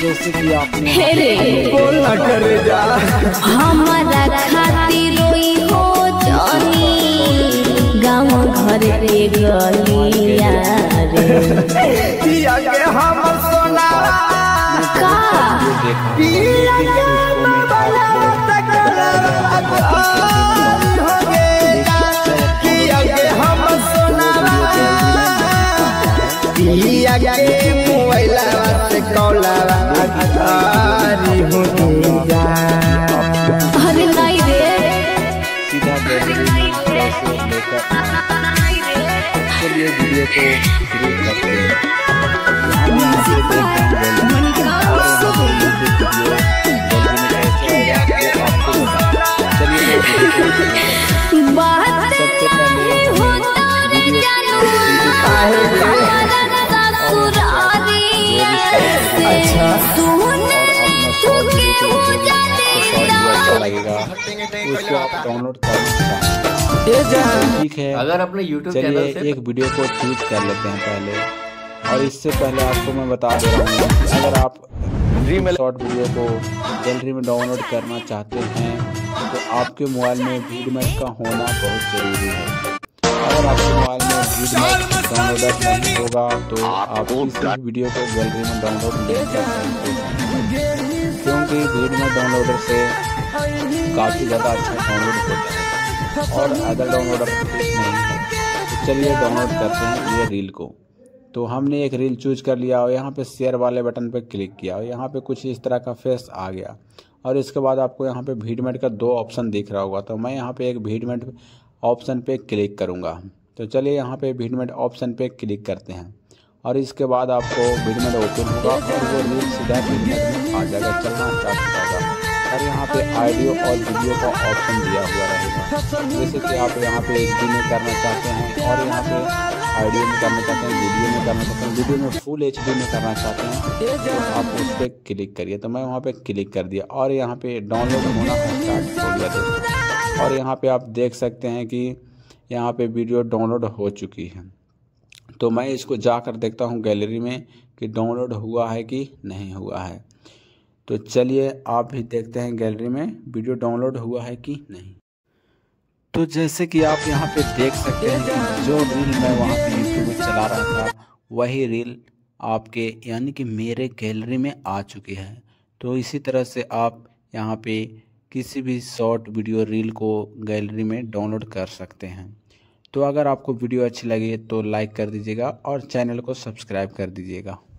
जैसे कि आपने बोलना करे जा हमारा खातिर रोई हो जानी गाँव घर के गलिया रे पिया के हम सोना का पिया के बाबला तकरा हो गया पिया के हम सोना पिया के मोबाइल से कौला आरी हो गया। अरे नहीं रे सीधा कैसे लेकर चलिए वीडियो को शुरू करते हैं। सबसे पहले लगेगा उसको आप डाउनलोड कर ठीक है। अगर अपने YouTube चलिए चैनल से एक वीडियो को चूज कर लेते हैं पहले। और इससे पहले आपको मैं बता दे रहा हूँ कि अगर आप शॉर्ट वीडियो को गैलरी में डाउनलोड करना चाहते हैं तो आपके मोबाइल में वीडमेट का होना बहुत ज़रूरी है। अगर आपके मोबाइल में वीडमेट डाउनलोडर नहीं होगा तो आप किसी वीडियो को गैलरी में डाउनलोड नहीं कर सकते हैं, क्योंकि वीडमेट डाउनलोडर से काफ़ी ज़्यादा अच्छा डाउनलोड होता है और अदर डाउनलोडर नहीं है। तो चलिए डाउनलोड करते हैं ये रील को। तो हमने एक रील चूज कर लिया और यहाँ पे शेयर वाले बटन पे क्लिक किया और यहाँ पे कुछ इस तरह का फेस आ गया और इसके बाद आपको यहाँ पे वीडमेट का 2 ऑप्शन दिख रहा होगा। तो मैं यहाँ पे एक वीडमेट ऑप्शन पे क्लिक करूँगा। तो चलिए यहाँ पे वीडमेट ऑप्शन पे क्लिक करते हैं और इसके बाद आपको वीडमेट ओपन होगा और वो रील सीधा वीडमेट में आ जाएगा, चलना स्टार्ट हो जाएगा। और यहाँ पे ऑडियो और वीडियो का ऑप्शन दिया हुआ रहेगा। जैसे कि आप यहाँ पे HD में करना चाहते हैं और यहाँ पे ऑडियो में करना चाहते हैं, वीडियो में करना चाहते हैं, वीडियो में फुल HD में करना चाहते हैं तो आप उस पर क्लिक करिए। तो मैं वहाँ पे क्लिक कर दिया और यहाँ पे डाउनलोड होना स्टार्ट हो गया दोस्तों। और यहाँ पे आप देख सकते हैं कि यहाँ पे वीडियो डाउनलोड हो चुकी है। तो मैं इसको जाकर देखता हूँ गैलरी में कि डाउनलोड हुआ है कि नहीं हुआ है। तो चलिए आप भी देखते हैं गैलरी में वीडियो डाउनलोड हुआ है कि नहीं। तो जैसे कि आप यहाँ पे देख सकते हैं कि जो रील मैं वहाँ पे यूट्यूब में चला रहा था वही रील आपके यानी कि मेरे गैलरी में आ चुकी है। तो इसी तरह से आप यहाँ पे किसी भी शॉर्ट वीडियो रील को गैलरी में डाउनलोड कर सकते हैं। तो अगर आपको वीडियो अच्छी लगी तो लाइक कर दीजिएगा और चैनल को सब्सक्राइब कर दीजिएगा।